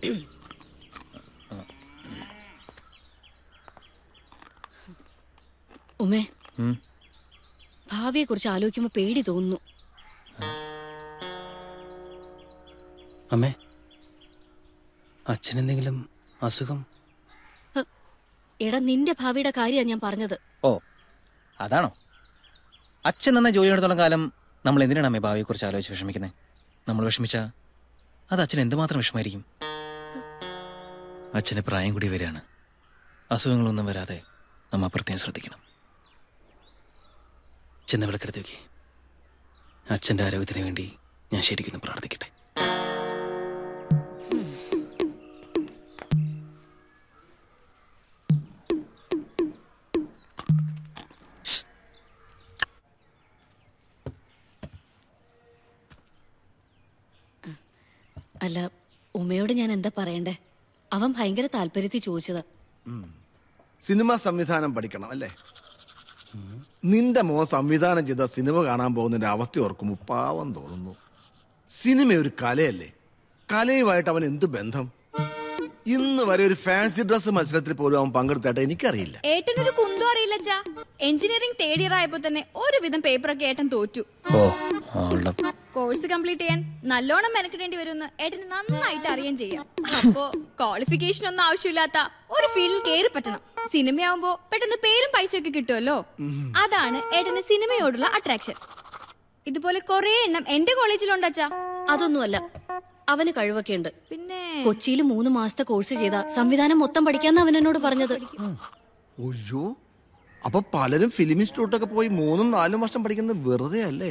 ഉമ്മേ, ഭാവിയെ കുറിച്ച് ആലോചിക്കുമ്പോ പേടി തോന്നുന്നു. അമ്മേ, അച്ഛനെന്തെങ്കിലും അസുഖം? എടാ, നിന്റെ ഭാവിയുടെ കാര്യമാണ് ഞാൻ പറഞ്ഞത്. ഓ, അതാണോ? അച്ഛൻ നന്നായി ജോലി എടുത്തോളം കാലം നമ്മൾ എന്തിനാണ് അമ്മേ ഭാവിയെ കുറിച്ച് ആലോചിച്ച് വിഷമിക്കുന്നത്? നമ്മൾ വിഷമിച്ചാ അത് അച്ഛൻ എന്തുമാത്രം വിഷമായിരിക്കും. അച്ഛന് പ്രായം കൂടി വരികയാണ്. അസുഖങ്ങളൊന്നും വരാതെ നമ്മ പ്രത്യേകം ശ്രദ്ധിക്കണം. ചെന്ന വിളക്കെടുത്ത് വെക്കേ. അച്ഛൻ്റെ ആരോഗ്യത്തിന് വേണ്ടി ഞാൻ ശരിക്കും പ്രാർത്ഥിക്കട്ടെ. അല്ല, ഉമ്മയോട് ഞാൻ എന്താ പറയണ്ടേ? അവൻ ഭയങ്കര താല്പര്യത്തിൽ ചോദിച്ചതാ. സിനിമ സംവിധാനം പഠിക്കണം അല്ലേ? നിന്റെ മോൻ സംവിധാനം ചെയ്ത സിനിമ കാണാൻ പോകുന്നതിന്റെ അവസ്ഥ ഓർക്കുമ്പോൾ പാവം തോന്നുന്നു. സിനിമ ഒരു കലയല്ലേ? കലയുമായിട്ട് അവൻ എന്ത് ബന്ധം? ഇന്ന് വരെ ഒരു ഫാൻസി ഡ്രസ് മത്സരത്തിൽ പോലും അവൻ പങ്കെടുത്തായിട്ട് എനിക്കറിയില്ല. ഏട്ടനൊരു കുന്തം അറിയില്ല. എഞ്ചിനീയറിംഗ് തേർഡ് ഇയർ ആയപ്പോ തന്നെ ഒരുവിധം പേപ്പറൊക്കെ ഏട്ടൻ തോറ്റു. കോഴ്സ് കംപ്ലീറ്റ് ചെയ്യാൻ നല്ലോണം മെനക്കിടേണ്ടി വരുമെന്ന് ഏട്ടന് നന്നായിട്ട് അറിയാൻ ചെയ്യാം. അപ്പോ ക്വാളിഫിക്കേഷൻ ഒന്നും ആവശ്യമില്ലാത്ത ഒരു ഫീൽഡിൽ കയറി പറ്റണം. സിനിമയാവുമ്പോ പെട്ടെന്ന് പേരും പൈസയൊക്കെ കിട്ടുമല്ലോ. അതാണ് ഏട്ടന് സിനിമയോടുള്ള അട്രാക്ഷൻ. ഇതുപോലെ കുറെ എണ്ണം എന്റെ കോളേജിലുണ്ടച്ചാ. അതൊന്നുമല്ല, അവന് കഴിവൊക്കെ ഉണ്ട്. പിന്നെ കൊച്ചിയിൽ 3 മാസത്തെ കോഴ്സ് ചെയ്ത സംവിധാനം മൊത്തം പഠിക്കാന്ന് അവൻ എന്നോട് പറഞ്ഞത്. അയ്യോ, അപ്പൊ പലരും ഫിലിം ഇൻസ്റ്റിറ്റ്യൂട്ടൊക്കെ പോയി 3-4 വർഷം പഠിക്കുന്നത് വെറുതെ അല്ലേ?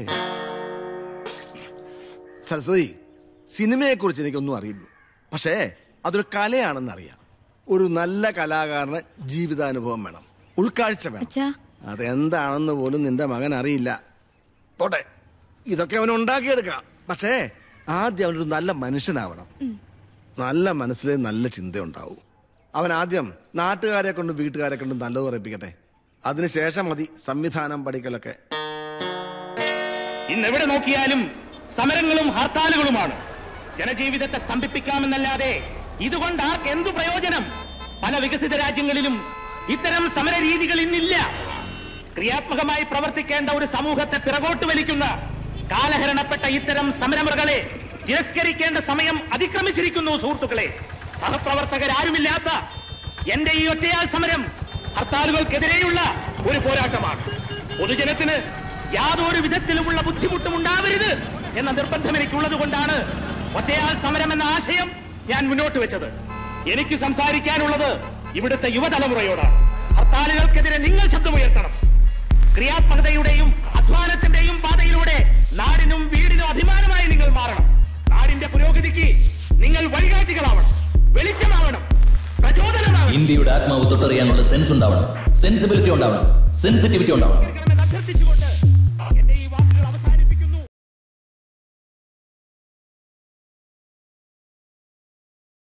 സരസ്വതി, സിനിമയെ കുറിച്ച് എനിക്കൊന്നും അറിയില്ല. പക്ഷേ അതൊരു കലയാണെന്ന് അറിയാം. ഒരു നല്ല കലാകാരന് ജീവിതാനുഭവം വേണം, ഉൾക്കാഴ്ച വേണം. അതെന്താണെന്ന് പോലും നിന്റെ മകൻ അറിയില്ല. പോട്ടെ, ഇതൊക്കെ അവൻ ഉണ്ടാക്കിയെടുക്കാം. പക്ഷേ ആദ്യം അവനൊരു നല്ല മനുഷ്യനാവണം. നല്ല മനസ്സിലെ നല്ല ചിന്തയുണ്ടാവും. അവൻ ആദ്യം നാട്ടുകാരെ കൊണ്ടും വീട്ടുകാരെ കൊണ്ടും നല്ലത് പറയിപ്പിക്കട്ടെ. അതിനുശേഷം മതി സംവിധാനം പഠിക്കലൊക്കെ. ഇന്നെവിടെ നോക്കിയാലും സമരങ്ങളും ഹർത്താലുകളുമാണ്. ജനജീവിതത്തെ സ്തംഭിപ്പിക്കാമെന്നല്ലാതെ ഇതുകൊണ്ട് ആർക്ക് എന്തു പ്രയോജനം? പല വികസിത രാജ്യങ്ങളിലും ഇത്തരം സമര രീതികൾ ഇന്നില്ല. ക്രിയാത്മകമായി പ്രവർത്തിക്കേണ്ട ഒരു സമൂഹത്തെ പിറകോട്ട് വലിക്കുന്ന കാലഹരണപ്പെട്ട ഇത്തരം സമരമുറകളെ തിരസ്കരിക്കേണ്ട സമയം അതിക്രമിച്ചിരിക്കുന്നു. സുഹൃത്തുക്കളെ, സഹപ്രവർത്തകരാരുമില്ലാത്ത എന്റെ ഈ ഒറ്റയാൾ സമരം ഹർത്താലുകൾക്കെതിരെയുള്ള ഒരു പോരാട്ടമാണ്. പൊതുജനത്തിന് യാതൊരു വിധത്തിലുമുള്ള ബുദ്ധിമുട്ടും ഉണ്ടാവരുത് എന്ന നിർബന്ധം എനിക്കുള്ളത് കൊണ്ടാണ് ഒറ്റയാൾ സമരം എന്ന ആശയം ഞാൻ മുന്നോട്ട് വെച്ചത്. എനിക്ക് സംസാരിക്കാനുള്ളത് ഇവിടുത്തെ യുവതലമുറയോടാണ്. ഹർത്താലുകൾക്കെതിരെ നിങ്ങൾ ശബ്ദമുയർത്തണം. ക്രിയാത്മകതയുടെയും അധ്വാനത്തിന്റെയും പാതയിലൂടെ നാടിനും വീടിനും അഭിമാനമായി നിങ്ങൾ മാറണം. നാടിന്റെ പുരോഗതിക്ക് നിങ്ങൾ വഴികാട്ടികളാവണം, വെളിച്ചമാവണം, പ്രചോദനമാവണം. ഇന്ത്യയുടെ ആത്മാവ് തൊട്ടറിയാനുള്ള സെൻസ് ഉണ്ടാവണം, സെൻസിബിലിറ്റി ഉണ്ടാവണം, സെൻസിറ്റിവിറ്റി ഉണ്ടാവണം. അഭ്യർത്ഥിച്ചുകൊണ്ട്